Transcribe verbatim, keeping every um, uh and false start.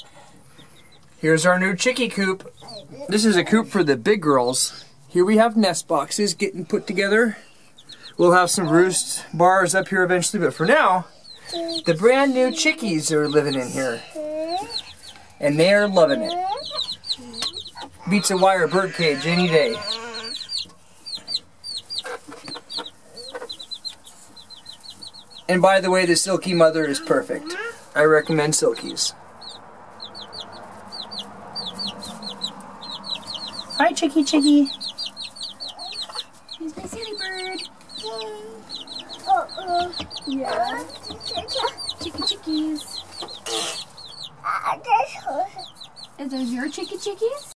Here's our new chickie coop. This is a coop for the big girls. Here we have nest boxes getting put together. We'll have some roost bars up here eventually, but for now, the brand new chickies are living in here. And they are loving it. Beats a wire bird cage any day. And by the way, the Silkie mother is perfect. I recommend Silkies. Hi, Chickie Chickie. Here's my silly bird. Uh-oh. Yeah. Chickie Chickies. Are those your Chickie Chickies?